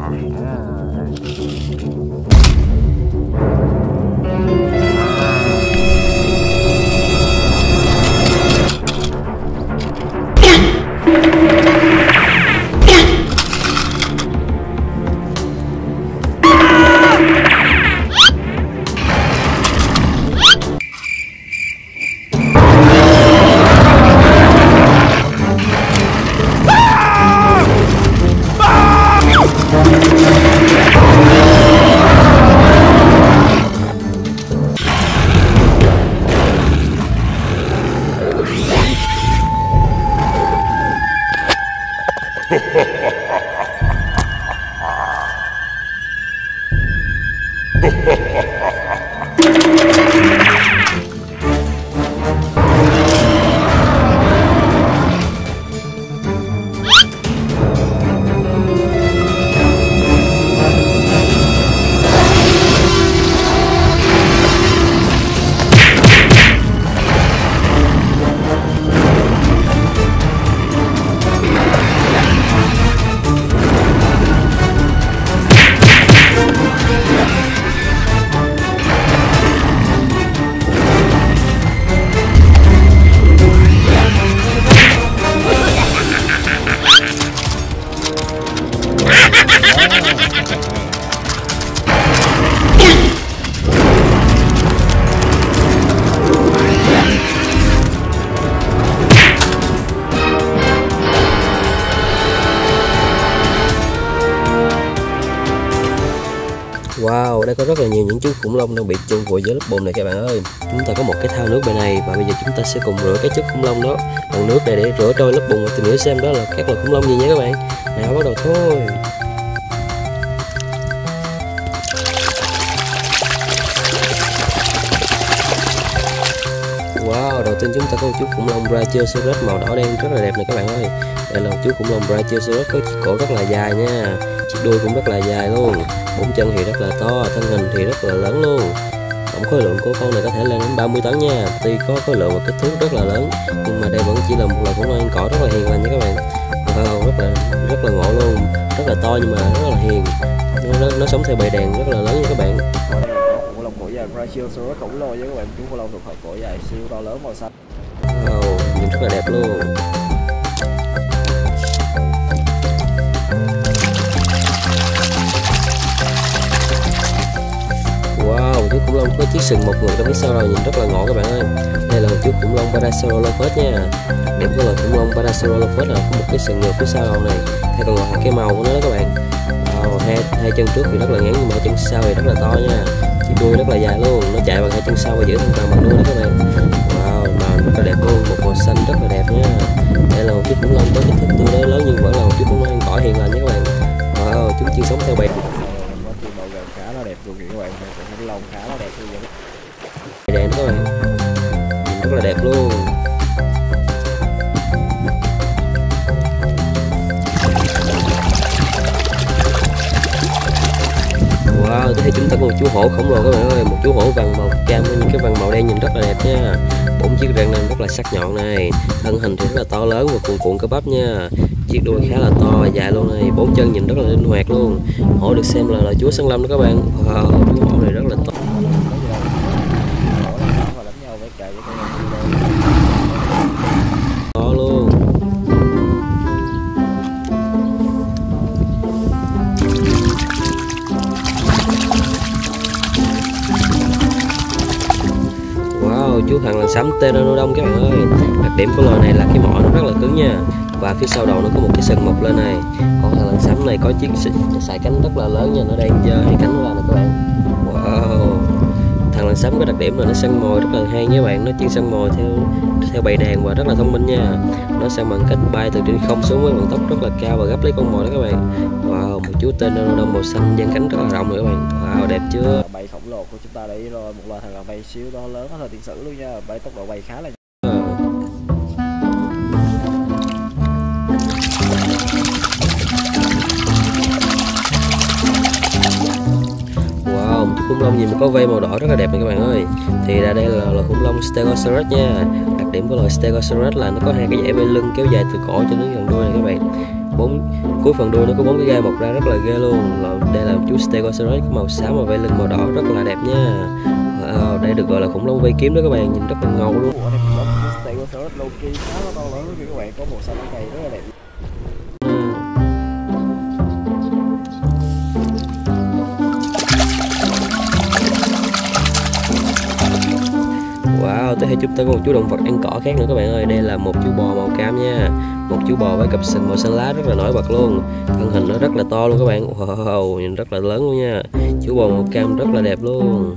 Wow, đây có rất là nhiều những chú khủng long đang bị chôn vùi dưới lớp bùn này các bạn ơi. Chúng ta có một cái thao nước bên này và bây giờ chúng ta sẽ cùng rửa cái chú khủng long đó bằng nước này để rửa trôi lớp bùn và tìm hiểu xem đó là các loài khủng long gì nhé các bạn. Nào bắt đầu thôi. Wow, đầu tiên chúng ta có một chú khủng long Brachiosaurus màu đỏ đen rất là đẹp này các bạn ơi. Đây là một chú khủng long Brachiosaurus có chiếc cổ rất là dài nha, chiếc đuôi cũng rất là dài luôn, bốn chân thì rất là to, thân hình thì rất là lớn luôn. Tổng khối lượng của con này có thể lên đến 30 tấn nha. Tuy có khối lượng và kích thước rất là lớn nhưng mà đây vẫn chỉ là một loài khủng long ăn cỏ rất là hiền lành nha các bạn. Wow, rất là ngộ luôn, rất là to nhưng mà rất là hiền. Nó sống theo bầy đàn rất là lớn nha các bạn. Khủng long cổ dài Brachiosaurus khổng lồ với các bạn, chú khủng long thuộc họ cổ dài siêu to lớn màu xanh. Wow, nhìn rất là đẹp luôn. Wow, chú khủng long có chiếc sừng một người trong phía sau rồi, nhìn rất là ngộ các bạn ơi. Đây là một chú khủng long Parasaurolophus nha. Điểm của loài khủng long Parasaurolophus là có một cái sừng ngược phía sau đầu này, hay còn gọi là cái màu của nó đó các bạn. Wow, hai chân trước thì rất là ngắn nhưng mà chân sau thì rất là to nha. Chiếc đuôi rất là dài luôn, nó chạy bằng hai chân sau và giữ thăng bằng đuôi đó các bạn. Wow, màu rất là đẹp luôn, một màu xanh rất là đẹp nha. Đây là một chú khủng long có kích thước tương đối lớn nhưng vẫn là một chú khủng long ăn cỏ hiền lành nha các bạn. Wow, chúng chuyên sống theo bầy Khá là đẹp luôn các bạn, khủng long khá là đẹp luôn vậy. Đèn đó các bạn, nhìn rất là đẹp luôn. Wow, thế chúng ta có một chú hổ khổng lồ các bạn ơi, một chú hổ vàng màu cam với những cái vàng màu đen nhìn rất là đẹp nha. Bốn chiếc răng nanh rất là sắc nhọn này, thân hình thì rất là to lớn và cuồn cuộn cơ bắp nha. Chiếc đuôi khá là to và dài luôn này, bốn chân nhìn rất là linh hoạt luôn. Hổ được xem là chúa săn lâm đó các bạn. Wow, chú hổ này rất là to. To luôn. Wow, chú thằn lằn xám Pteranodon các bạn ơi. Đặc điểm của loài này là cái mỏ nó rất là cứng nha, và phía sau đầu nó có một cái sừng mọc lên này. Con thằn lằn xám này có chiếc sải cánh rất là lớn nha, nó đang giơ hai cánh ra nè các bạn. Wow, thằn lằn xám có đặc điểm là nó săn mồi rất là hay nha các bạn. Nó chuyên săn mồi theo bầy đàn và rất là thông minh nha. Nó săn bằng cách bay từ trên không xuống với vận tốc rất là cao và gấp lấy con mồi đó các bạn. Wow, một chú Pteranodon màu xanh dang cánh rất là rộng rồi các bạn. Wow, đẹp chưa? Bay khổng lồ của chúng ta đấy rồi, một loài thằn lằn bay siêu to lớn ở thời tiền sử luôn nha, bay tốc độ bay khá là nhanh. Wow, một chú khủng long gì mà có vây màu đỏ rất là đẹp này các bạn ơi. Thì đây là loài khủng long Stegosaurus nha. Đặc điểm của loài Stegosaurus là nó có hai cái dãy vây lưng kéo dài từ cổ cho đến gần đuôi này các bạn. cuối phần đuôi nó có 4 cái gai mọc ra rất là ghê luôn. Đây là một chú Stegosaurus có màu xám và vảy lưng màu đỏ rất là đẹp nha. Đây được gọi là khủng long vây kiếm đó các bạn, nhìn rất là ngầu luôn. Stegosaurus Loki khá là to lớn kìa các bạn, có màu xanh ở này rất là đẹp. Wow, tới đây chúng ta có một chú động vật ăn cỏ khác nữa các bạn ơi. Đây là một chú bò màu cam nha. Một chú bò với cặp sừng màu xanh lá rất là nổi bật luôn. Thân hình nó rất là to luôn các bạn. Wow, nhìn rất là lớn luôn nha. Chú bò màu cam rất là đẹp luôn.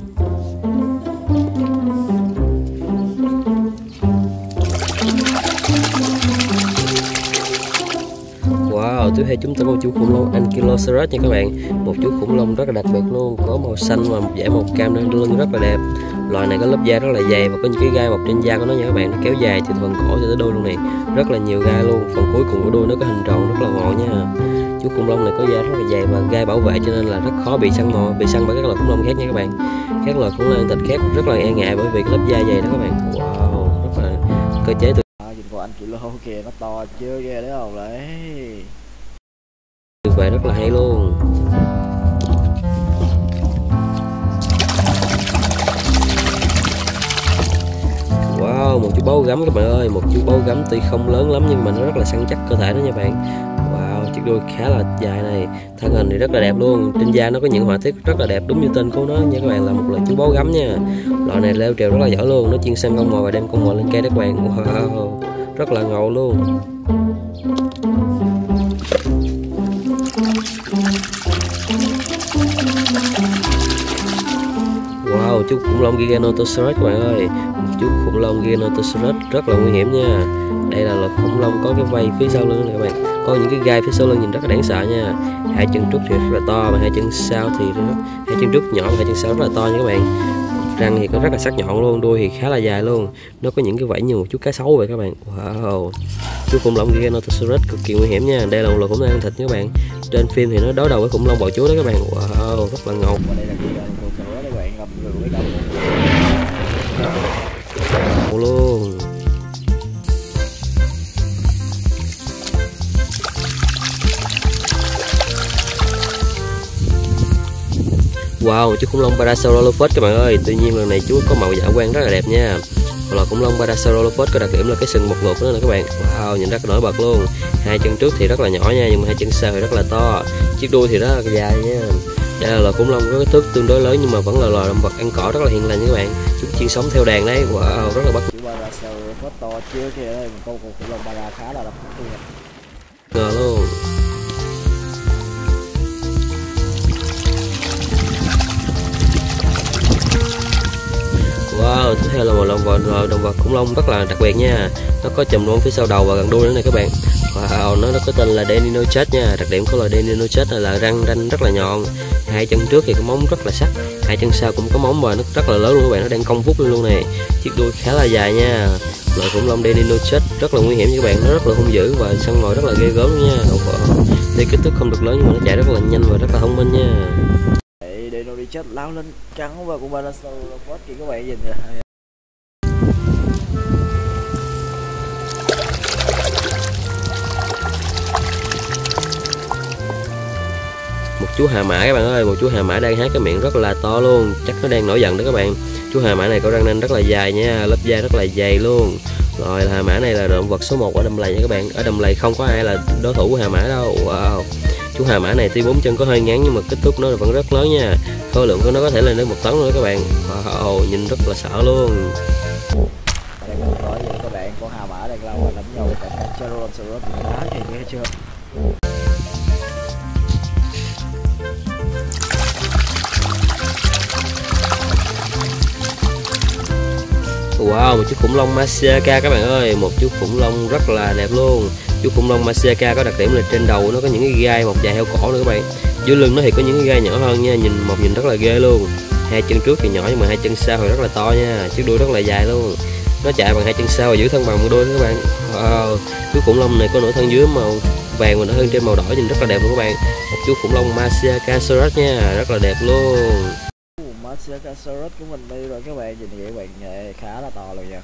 Wow, tiếp theo chúng ta có một chú khủng long Ankylosaurus nha các bạn. Một chú khủng long rất là đặc biệt luôn, có màu xanh và một dải màu cam trên lưng rất là đẹp. Loài này có lớp da rất là dày và có những cái gai mọc trên da của nó nha các bạn, nó kéo dài từ phần cổ cho tới đuôi luôn này, rất là nhiều gai luôn. Phần cuối cùng của đuôi nó có hình tròn rất là ngộ nha. Chú khủng long này có da rất là dày và gai bảo vệ cho nên là rất khó bị săn bởi các loài khủng long khác nha các bạn. Các loài khủng long ăn thịt khác rất là e ngại bởi vì cái lớp da dày đó các bạn. Wow, rất là cơ chế từ Nhìn con Ankylo kìa, nó to chưa ghê đấy không đấy. vậy rất là hay luôn. Wow, một chú báu gấm các bạn ơi. Một chú báu gấm tuy không lớn lắm nhưng mà nó rất là săn chắc cơ thể đó nha bạn. Wow, chiếc đuôi khá là dài này. Thân hình thì rất là đẹp luôn. Trên da nó có những họa tiết rất là đẹp đúng như tên của nó nha các bạn, là một loại chú báu gấm nha. Loại này leo trèo rất là giỏi luôn. Nó chuyên săn con mồi và đem con mồi lên cây đó các bạn. Wow, rất là ngầu luôn. Wow, chú khủng long Giganotosaurus các bạn ơi. Một chú khủng long Giganotosaurus rất là nguy hiểm nha. Đây là loài khủng long có cái vây phía sau lưng này các bạn, có những cái gai phía sau lưng nhìn rất là đáng sợ nha. Hai chân trước thì rất là to và hai chân sau thì hai chân trước nhỏ và hai chân sau rất là to nha các bạn. Răng thì có rất là sắc nhọn luôn, đuôi thì khá là dài luôn. Nó có những cái vảy như một chú cá sấu vậy các bạn. Wow, chú khủng long Giganotosaurus cực kỳ nguy hiểm nha. Đây là một loài khủng long ăn thịt nha các bạn. Trên phim thì nó đối đầu với khủng long bò chúa đó các bạn. Wow, rất là ngầu. Đây là Giganotosaurus các bạn, ngập ngừng với đầu luôn. Wow, chú khủng long Parasaurolophus các bạn ơi. Tuy nhiên lần này chú có màu dạ quang rất là đẹp nha. Loài khủng long Parasaurolophus có đặc điểm là cái sừng một lượt nữa nè các bạn. Wow, nhìn rất là nổi bật luôn. Hai chân trước thì rất là nhỏ nha, nhưng mà hai chân sau thì rất là to. Chiếc đuôi thì rất là dài nha. Đây là loài khủng long có kích thước tương đối lớn nhưng mà vẫn là loài động vật ăn cỏ rất là hiền lành nha các bạn. Chúng chuyên sống theo đàn đấy. Wow, rất là bắt. chú Parasaurolophus to chưa kìa, đây một con khủng long Para khá là độc luôn. Ngờ luôn. Wow, tiếp theo là một động vật khủng long rất là đặc biệt nha. Nó có chùm lông phía sau đầu và gần đuôi nữa này các bạn. Wow, nó có tên là Deinochetus nha. Đặc điểm của loài Deinochetus là răng rất là nhọn. Hai chân trước thì có móng rất là sắc. Hai chân sau cũng có móng và nó rất là lớn luôn các bạn, nó đang cong vút lên luôn này. Chiếc đuôi khá là dài nha. Loài khủng long Deinochetus rất là nguy hiểm nha các bạn, nó rất là hung dữ và săn mồi rất là ghê gớm luôn nha. Tuy kích thước không được lớn nhưng mà nó chạy rất là nhanh và rất là thông minh nha. Deinochetus lao lên cắn vào con Parasaurolophus kìa các bạn, nhìn nè. Một chú hà mã các bạn ơi. Một chú hà mã đang há cái miệng rất là to luôn, chắc nó đang nổi giận đó các bạn. Chú hà mã này có răng nanh rất là dài nha, lớp da rất là dày luôn. Rồi hà mã này là động vật số 1 ở đầm lầy nha các bạn. Ở đầm lầy không có ai là đối thủ của hà mã đâu. Wow, chú hà mã này tuy 4 chân có hơi ngắn nhưng mà kích thước nó vẫn rất lớn nha. Khối lượng của nó có thể lên đến 1 tấn nữa các bạn. Wow, nhìn rất là sợ luôn. Đây mình nói vậy các bạn, con hà mã đang lao và đánh nhau với cả Tyrannosaurus đá kìa, nghe chưa? Wow, một chú khủng long Masiaka các bạn ơi. Một chú khủng long rất là đẹp luôn. Chú khủng long Masiaka có đặc điểm là trên đầu nó có những cái gai mọc dài theo cổ nữa các bạn. Dưới lưng nó thì có những cái gai nhỏ hơn nha, nhìn rất là ghê luôn. Hai chân trước thì nhỏ nhưng mà hai chân sau thì rất là to nha. Chiếc đuôi rất là dài luôn. Nó chạy bằng hai chân sau và giữ thân bằng một đuôi các bạn. Wow, chú khủng long này có nửa thân dưới màu vàng và nửa thân trên màu đỏ, nhìn rất là đẹp luôn các bạn. Một chú khủng long Masiakasaurus nha, rất là đẹp luôn. Masiakasaurus của mình đi rồi các bạn, nhìn vậy các bạn, khá là to luôn nha.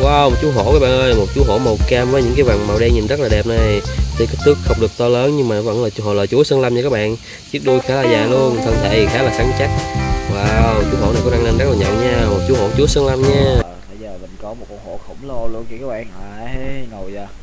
Wow, một chú hổ các bạn ơi, một chú hổ màu cam với những cái vằn màu đen nhìn rất là đẹp này. Tuy kích thước không được to lớn nhưng mà vẫn là chú sơn lâm nha các bạn. Chiếc đuôi khá là dài luôn, thân thể thì khá là săn chắc. Wow, chú hổ này có răng nanh rất là nhọn nha, một chú hổ chúa sơn lâm nha. Bây giờ mình có một con hổ khổng lồ luôn kìa các bạn. Đấy, ngồi giờ.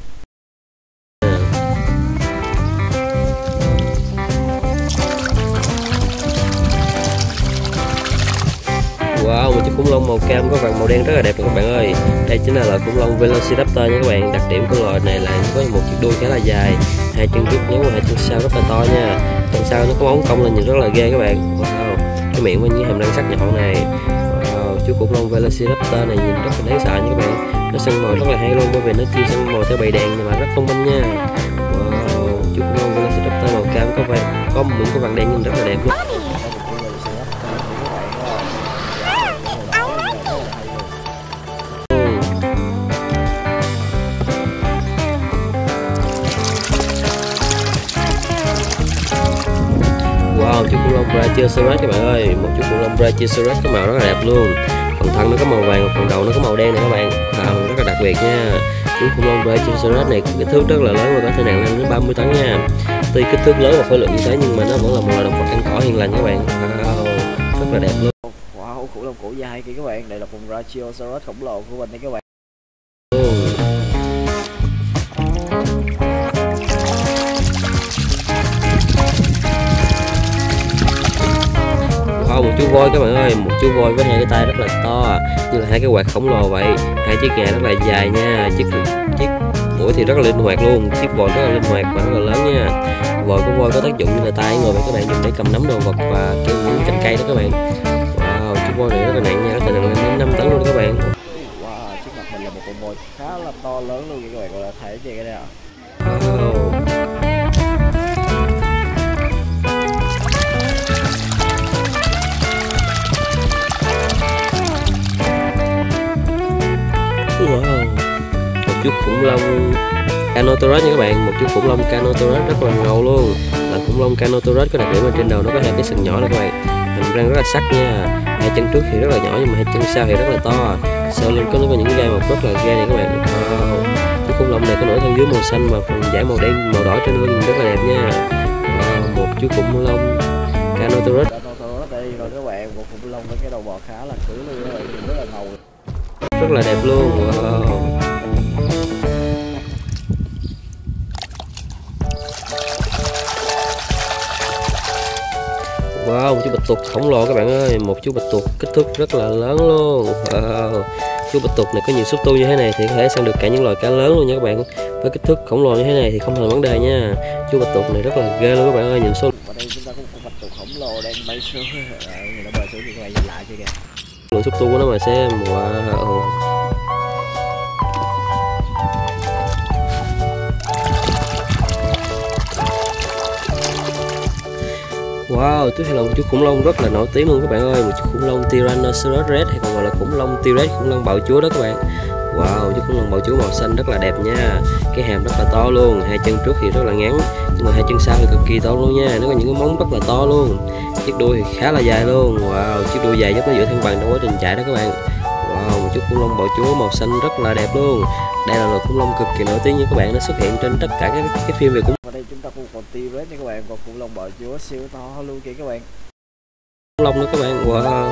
Wow, một chiếc khủng long màu cam có vằn màu đen rất là đẹp các bạn ơi. Đây chính là loài khủng long Velociraptor nha các bạn. Đặc điểm của loài này là có một chiếc đuôi khá là dài, hai chân trước nhấn qua hai chân sau rất là to nha. Chân sau nó có móng cong lên nhìn rất là ghê các bạn. Wow, cái miệng với những hàm răng sắc nhọn này. Wow, chú khủng long Velociraptor này nhìn rất là đáng sợ nha các bạn. Nó săn mồi rất là hay luôn bởi vì nó chia săn mồi theo bầy đàn nhưng mà rất thông minh nha. Wow, chú khủng long Velociraptor màu cam có những cái vằn đen nhìn rất là đẹp luôn. Wow, chú khủng long Brachiosaurus các bạn ơi, một chú khủng long Brachiosaurus có màu rất là đẹp luôn. Phần thân nó có màu vàng, phần đầu nó có màu đen này các bạn, rất là đặc biệt nha. Chú khủng long Brachiosaurus này kích thước rất là lớn và có thể nặng lên đến 30 tấn nha. Tuy kích thước lớn và khối lượng như thế nhưng mà nó vẫn là một loài động vật ăn cỏ hiền lành các bạn. Wow, rất là đẹp luôn. Wow, khủng long cổ dài kìa các bạn, đây là con Brachiosaurus khổng lồ của mình đấy các bạn. Một chú voi các bạn ơi, một chú voi với hai cái tay rất là to như là hai cái quạt khổng lồ vậy, hai chiếc gà rất là dài nha, chiếc mũi thì rất là linh hoạt luôn, chiếc vòi rất là linh hoạt và rất là lớn nha. Vòi của voi có tác dụng như là tay người vậy các bạn, dùng để cầm nắm đồ vật và kéo những cành cây đó các bạn. Wow, chú voi này rất là nặng nha, có thể nặng lên đến 5 tấn luôn các bạn. Wow, trước mặt mình là một con voi khá là to lớn luôn các bạn, gọi là thể gì cái này ạ? Wow. Wow, một chú khủng long Carnotaurus nha các bạn, một chú khủng long Carnotaurus rất là ngầu luôn. Là khủng long Carnotaurus có đặc điểm ở trên đầu nó có hai cái sừng nhỏ đó các bạn, hàm răng rất là sắc nha. Hai chân trước thì rất là nhỏ nhưng mà hai chân sau thì rất là to. Sau lưng nó có những gai mọc rất là ghê này các bạn. Wow, chú khủng long này có nửa thân dưới màu xanh và phần dải màu đen màu đỏ trên lưng rất là đẹp nha. Wow, một chú khủng long Carnotaurus đây rồi các bạn, một khủng long với cái đầu bò khá là cứng luôn các bạn, rất là ngầu, rất là đẹp luôn. Wow. Wow, một chú bạch tuộc khổng lồ các bạn ơi, một chú bạch tuộc kích thước rất là lớn luôn. Wow, chú bạch tuộc này có nhiều xúc tu như thế này thì có thể săn được cả những loài cá lớn luôn nha các bạn. Với kích thước khổng lồ như thế này thì không thành vấn đề nha. Chú bạch tuộc này rất là ghê luôn các bạn ơi, nhìn số. Ở đây chúng ta có một con bạch tuộc khổng lồ đang bay xuống, nó bay xuống thì các bạn nhìn lại chưa kìa. Lượng xúc tu của nó mà xem. Wow. Wow, tiếp theo là một chú khủng long rất là nổi tiếng luôn các bạn ơi, một chú khủng long Tyrannosaurus Rex hay còn gọi là khủng long T-Rex, khủng long bạo chúa đó các bạn. Wow, chú khủng long bạo chúa màu xanh rất là đẹp nha, cái hàm rất là to luôn, hai chân trước thì rất là ngắn nhưng mà hai chân sau thì cực kỳ to luôn nha, nó có những cái móng rất là to luôn, chiếc đuôi thì khá là dài luôn. Wow, chiếc đuôi dài giúp nó giữ thăng bằng trong quá trình chạy đó các bạn. Wow, một chú khủng long bạo chúa màu xanh rất là đẹp luôn. Đây là loài khủng long cực kỳ nổi tiếng như các bạn, nó xuất hiện trên tất cả các phim về khủng. Ở đây chúng ta có một con T-Rex nha các bạn, còn khủng long bạo chúa siêu to luôn kìa các bạn. Khủng long nữa các bạn. Wow.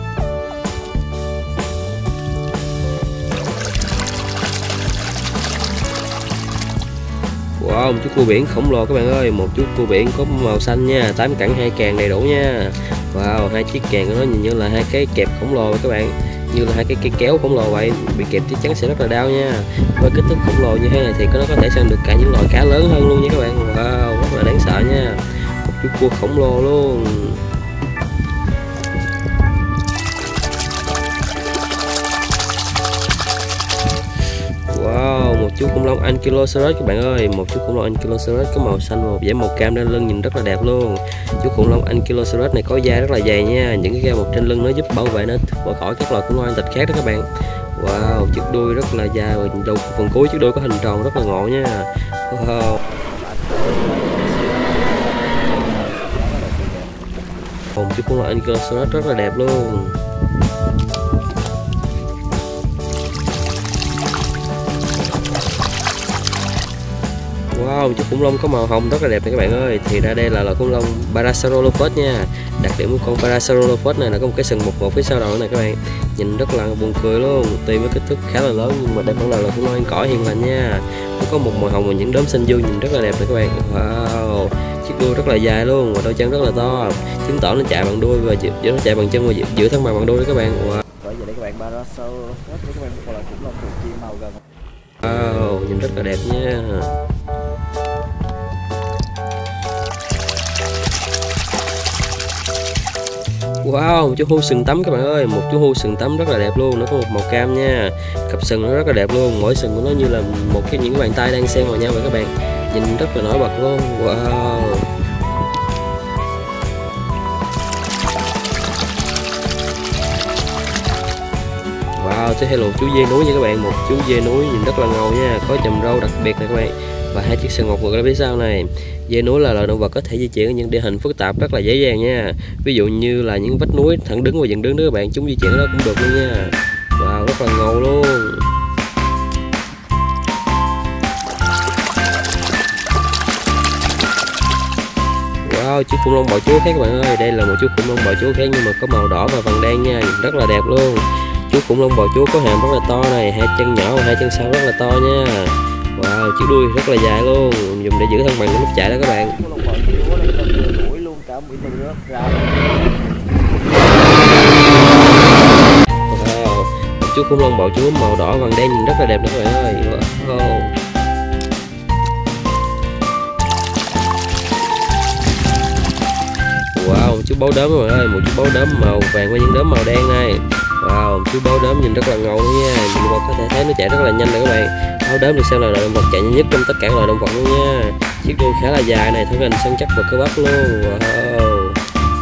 Wow, một chú cua biển khổng lồ các bạn ơi, một chú cua biển có màu xanh nha, 8 cẳng 2 càng đầy đủ nha. Wow, hai chiếc càng của nó nhìn như là hai cái kẹp khổng lồ các bạn, như là hai cái cây kéo khổng lồ vậy, bị kẹp chắc chắn sẽ rất là đau nha. Với kích thước khổng lồ như thế này thì nó có thể săn được cả những loài cá lớn hơn luôn nha các bạn. Wow, rất là đáng sợ nha, một chú cua khổng lồ luôn. Wow, một chú khủng long Ankylosaurus các bạn ơi, một chú khủng long Ankylosaurus có màu xanh và một dải màu cam trên lưng nhìn rất là đẹp luôn. Chú khủng long Ankylosaurus này có da rất là dày nha, những cái da mọc trên lưng nó giúp bảo vệ nó khỏi các loài khủng long ăn thịt khác đó các bạn. Wow, chiếc đuôi rất là dài và đầu phần cuối chiếc đuôi có hình tròn rất là ngộ nha. Wow. Một chú khủng long Ankylosaurus rất là đẹp luôn. Wow, chú khủng long có màu hồng rất là đẹp này các bạn ơi. Thì ra đây là loài khủng long Parasaurolophus nha. Đặc điểm của con Parasaurolophus này là có một cái sừng một phía sau đầu này các bạn. Nhìn rất là buồn cười luôn. Tuy với kích thước khá là lớn nhưng mà đây vẫn là loài khủng long ăn cỏ hiền lành nha. Nó có một màu hồng và những đốm xanh dương nhìn rất là đẹp này các bạn. Wow, chiếc đuôi rất là dài luôn và đôi chân rất là to, chứng tỏ nó chạy bằng đuôi và nó chạy bằng chân và giữ thăng bằng đuôi đấy các bạn. Wow. Bởi vậy đây các bạn, Parasaurolophus các bạn, một loài khủng long thuộc chi màu gần. Wow, nhìn rất là đẹp nha. Wow, một chú hươu sừng tấm các bạn ơi, một chú hươu sừng tấm rất là đẹp luôn, nó có một màu cam nha. Cặp sừng nó rất là đẹp luôn, mỗi sừng của nó như là một cái những bàn tay đang xen vào nhau vậy các bạn. Nhìn rất là nổi bật luôn. Wow. Wow, tiếp theo là một chú dê núi nha các bạn, một chú dê núi nhìn rất là ngầu nha, có chòm râu đặc biệt này các bạn và hai chiếc sừng mọc ngược ra phía sau này. Dê núi là loài động vật có thể di chuyển ở những địa hình phức tạp rất là dễ dàng nha. Ví dụ như là những vách núi thẳng đứng và dựng đứng đó các bạn, chúng di chuyển ở đó cũng được luôn nha. Wow, rất là ngầu luôn. Wow, chú khủng long bào chúa khác các bạn ơi, đây là một chú khủng long bào chúa khác nhưng mà có màu đỏ và vàng đen nha, nhìn rất là đẹp luôn. Chú khủng long bào chúa có hàm rất là to này, hai chân nhỏ và hai chân sau rất là to nha. Wow, chiếc đuôi rất là dài luôn, dùng để giữ thăng bằng lúc chạy đó các bạn. Wow, chú khủng long bào chúa màu đỏ vàng đen nhìn rất là đẹp đó các bạn ơi. Wow. Wow, chú báo đốm các bạn ơi, một chú báo đốm màu vàng với những đốm màu đen này. Wow, chú báo đốm nhìn rất là ngầu luôn nha, mình có thể thấy nó chạy rất là nhanh này các bạn. Báo đốm được xem là loài động vật chạy nhanh nhất trong tất cả loài động vật luôn nha. Chiếc đuôi khá là dài này, thân hình săn chắc và cơ bắp luôn. Wow.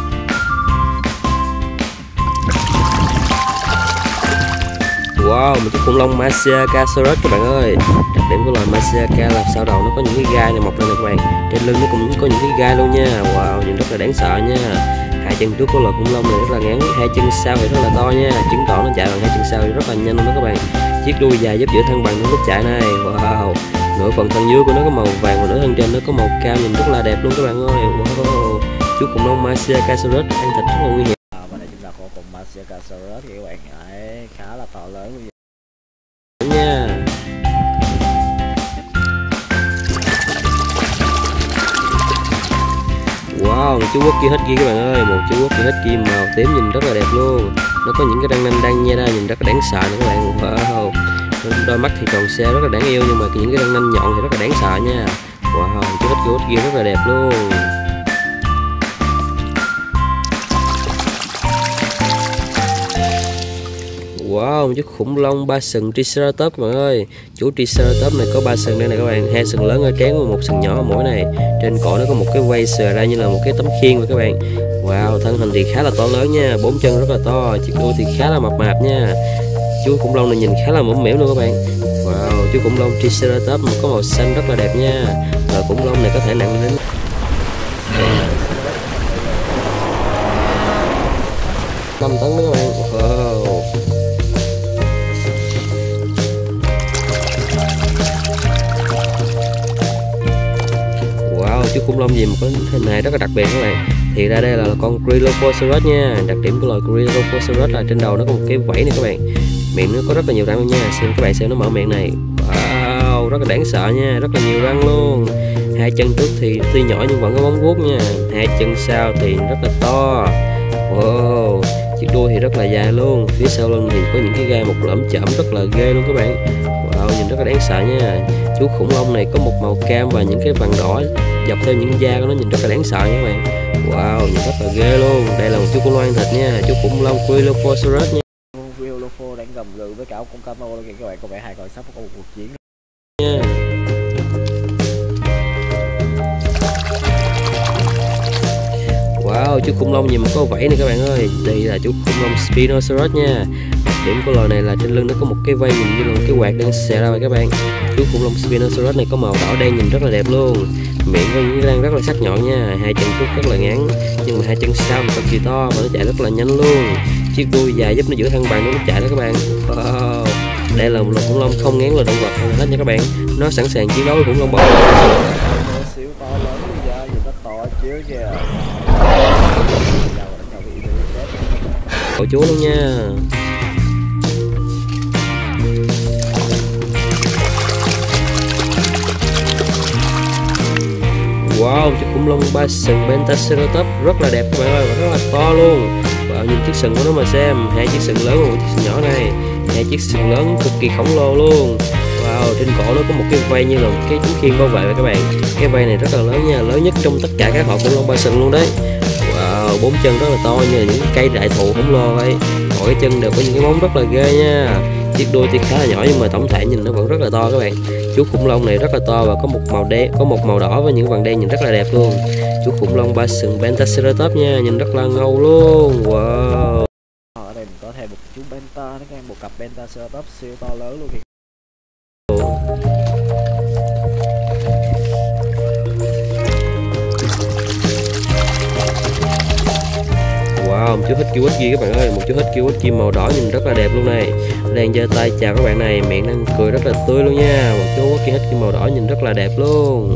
Wow, một chiếc khủng long Masiakasaurus các bạn ơi. Đặc điểm của loài Masiaka là sau đầu nó có những cái gai này mọc lên này các bạn. Trên lưng nó cũng có những cái gai luôn nha. Wow, nhìn rất là đáng sợ nha. Hai chân trước của loài khủng long này rất là ngắn, hai chân sau thì rất là to nha, chứng tỏ nó chạy bằng hai chân sau thì rất là nhanh luôn đó các bạn. Chiếc đuôi dài giúp giữ thăng bằng trong lúc chạy này. Wow, nửa phần thân dưới của nó có màu vàng và nửa thân trên nó có màu cam, nhìn rất là đẹp luôn các bạn ơi. Wow, chú khủng long Masiakasaurus ăn thịt rất là nguy hiểm. Và đây chúng ta có con Masiakasaurus thì các bạn, khá là to lớn luôn nha. Wow, một chú Wookiee Husky các bạn ơi, một chú Wookiee Husky màu tím nhìn rất là đẹp luôn. Nó có những cái răng nanh đang nhe ra nhìn rất là đáng sợ nữa các bạn. Wow, đôi mắt thì tròn xe rất là đáng yêu nhưng mà những cái răng nanh nhọn thì rất là đáng sợ nha. Wow, chú Husky rất là đẹp luôn. Wow, một chú khủng long ba sừng Triceratops các bạn ơi. Chú Triceratops này có ba sừng đây này các bạn, hai sừng lớn ở trán và một sừng nhỏ ở mũi này. Trên cổ nó có một cái quai xòe ra như là một cái tấm khiên vậy các bạn. Wow, thân hình thì khá là to lớn nha, bốn chân rất là to, chiếc đuôi thì khá là mập mạp nha. Chú khủng long này nhìn khá là mũm mĩm luôn các bạn. Wow, chú khủng long Triceratops có màu xanh rất là đẹp nha. Và khủng long này có thể nặng đến 5 tấn đó các bạn. Wow. Wow, chú khủng long gì mà có hình hài rất là đặc biệt các bạn. Thì ra đây là con Gryllophosaurus nha. Đặc điểm của loài Gryllophosaurus là trên đầu nó có một cái vảy này các bạn. Miệng nó có rất là nhiều răng luôn nha. Xem các bạn xem nó mở miệng này. Wow, rất là đáng sợ nha, rất là nhiều răng luôn. Hai chân trước thì tuy nhỏ nhưng vẫn có móng vuốt nha. Hai chân sau thì rất là to. Wow, chiếc đuôi thì rất là dài luôn. Phía sau lưng thì có những cái gai một lởm chởm rất là ghê luôn các bạn. Wow, nhìn rất là đáng sợ nha. Chú khủng long này có một màu cam và những cái vàng đỏ dọc theo những da của nó, nhìn rất là đáng sợ nha các bạn. Wow, nhìn rất là ghê luôn. Đây là một chú khủng long ăn thịt nha, chú khủng long Gryllophosaurus nha. Gryllophosaurus đang gầm gừ với cả con camo luôn kìa các bạn, có vẻ hai con sắp có một cuộc chiến nha. Wow, chú khủng long gì mà có vảy này các bạn ơi. Đây là chú khủng long Spinosaurus nha. Đặc điểm của loài này là trên lưng nó có một cái vây nhìn như là một cái quạt đang xẹt ra vậy các bạn. Chú khủng long Spinosaurus này có màu đỏ đen nhìn rất là đẹp luôn. Miệng có những răng rất là sắc nhọn nha. Hai chân trước rất là ngắn nhưng mà hai chân sau cực kỳ to và nó chạy rất là nhanh luôn. Chiếc đuôi dài giúp nó giữ thăng bằng lúc chạy đó các bạn. Wow, đây là một loài khủng long không ngán loài động vật hết nha các bạn. Nó sẵn sàng chiến đấu với khủng long bò. Siêu to lớn bây giờ, nhìn nó to chứ kìa. Cậu chú luôn nha. Wow, chiếc khủng long ba sừng Pentaceratops rất là đẹp các bạn ơi, và rất là to luôn. Wow, nhìn chiếc sừng của nó mà xem, hai chiếc sừng lớn và một chiếc sừng nhỏ này, hai chiếc sừng lớn cực kỳ khổng lồ luôn. Wow, trên cổ nó có một cái vây như là một cái tấm khiên bảo vệ các bạn. Cái vây này rất là lớn nha, lớn nhất trong tất cả các họ khủng long ba sừng luôn đấy. Wow, bốn chân rất là to như là những cây đại thụ khổng lồ vậy. Mỗi cái chân đều có những cái móng rất là ghê nha. Chiếc đuôi thì khá là nhỏ nhưng mà tổng thể nhìn nó vẫn rất là to các bạn. Chú khủng long này rất là to và có một màu đen, có một màu đỏ với những vàng đen nhìn rất là đẹp luôn. Chú khủng long ba sừng Pentaceratops nha, nhìn rất là ngầu luôn. Wow. Ở đây mình có thêm một chú Penta, nó ngang một cặp Pentaceratops siêu to lớn luôn kìa. Wow, một chú Husky các bạn ơi, một chú Husky màu đỏ nhìn rất là đẹp luôn này. Đang giơ tay chào các bạn này, miệng đang cười rất là tươi luôn nha. Một chú Husky màu đỏ nhìn rất là đẹp luôn.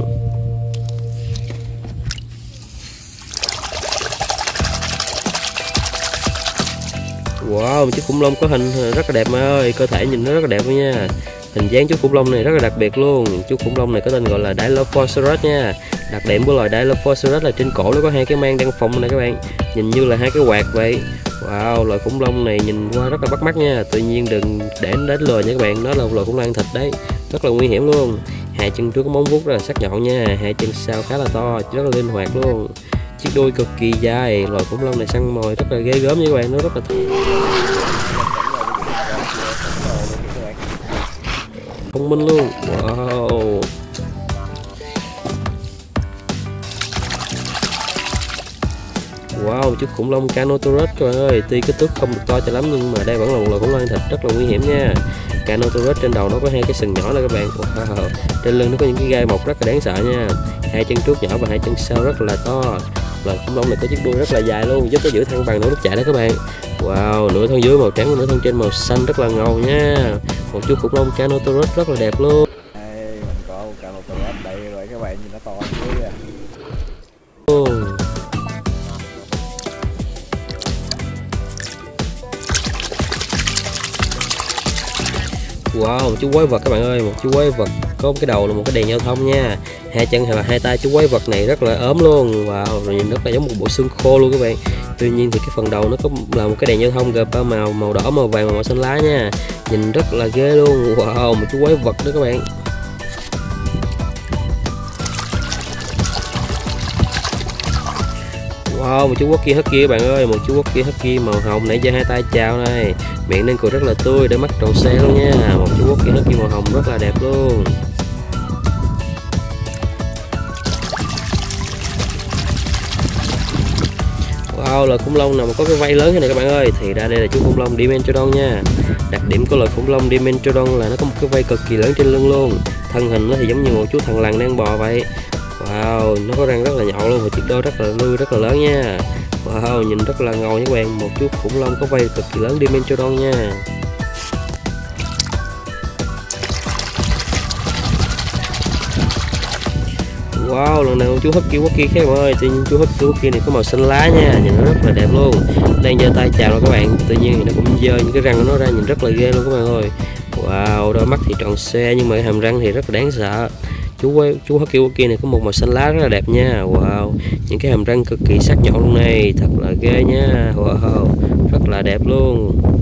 Wow, một chiếc khủng long có hình rất là đẹp mà ơi, cơ thể nhìn nó rất là đẹp luôn nha. Hình dáng chú khủng long này rất là đặc biệt luôn. Chú khủng long này có tên gọi là Dilophosaurus nha. Đặc điểm của loài Dilophosaurus là trên cổ nó có hai cái mang đang phồng này các bạn, nhìn như là hai cái quạt vậy. Wow, loài khủng long này nhìn qua rất là bắt mắt nha. Tuy nhiên đừng để nó đến lừa nha các bạn, nó là loài khủng long ăn thịt đấy, rất là nguy hiểm luôn. Hai chân trước có móng vuốt rất là sắc nhọn nha, hai chân sau khá là to, rất là linh hoạt luôn. Chiếc đuôi cực kỳ dài, loài khủng long này săn mồi rất là ghê gớm nha các bạn, nó rất là thông minh luôn. Wow. Wow, chiếc khủng long Carnotaurus các bạn ơi, tuy kích thước không được to cho lắm nhưng mà đây vẫn là một loài khủng long ăn thịt rất là nguy hiểm nha. Carnotaurus trên đầu nó có hai cái sừng nhỏ này các bạn. Wow. Trên lưng nó có những cái gai mọc rất là đáng sợ nha. Hai chân trước nhỏ và hai chân sau rất là to. Loài khủng long này có chiếc đuôi rất là dài luôn, giúp nó giữ thăng bằng nỗ lực chạy đó các bạn. Wow, nửa thân dưới màu trắng và nửa thân trên màu xanh rất là ngầu nha. Một chú khủng long Carnotaurus rất là đẹp luôn. Đây, mình có một Carnotaurus đây rồi các bạn, nhìn nó to chứ kìa. Wow, một chú quái vật các bạn ơi, một chú quái vật có cái đầu là một cái đèn giao thông nha. Hai chân hay là hai tay chú quái vật này rất là ốm luôn. Wow, rồi nhìn rất là giống một bộ xương khô luôn các bạn. Tuy nhiên thì cái phần đầu nó có là một cái đèn giao thông gồm ba màu, màu đỏ, màu vàng và màu xanh lá nha. Nhìn rất là ghê luôn. Wow, một chú quái vật đó các bạn. Wow, một chú Husky các bạn ơi, một chú Husky màu hồng nãy giờ hai tay chào này, miệng đang cười rất là tươi, để mắt tròn xe luôn nha. Một chú Husky màu hồng rất là đẹp luôn. Wow, loài khủng long nào mà có cái vây lớn thế này các bạn ơi, thì ra đây là chú khủng long Dimetrodon nha. Đặc điểm của loài khủng long Dimetrodon là nó có một cái vây cực kỳ lớn trên lưng luôn. Thân hình nó thì giống như một chú thằn lằn đang bò vậy. Wow, nó có răng rất là nhọn luôn và chiếc đuôi rất là lớn nha. Wow, nhìn rất là ngầu nha các bạn, một chú khủng long có vây cực kỳ lớn Dimetrodon nha. Wow, lần này chú Husky khác bạn ơi, tuy nhiên chú Husky này có màu xanh lá nha, nhìn nó rất là đẹp luôn. Đang giơ tay chào rồi các bạn, tuy nhiên thì nó cũng giơ những cái răng của nó ra, nhìn rất là ghê luôn các bạn ơi. Wow, đôi mắt thì tròn xe nhưng mà cái hàm răng thì rất là đáng sợ. Chú Husky này có một màu xanh lá rất là đẹp nha. Wow, những cái hàm răng cực kỳ sắc nhọn luôn này, thật là ghê nha. Wow, rất là đẹp luôn.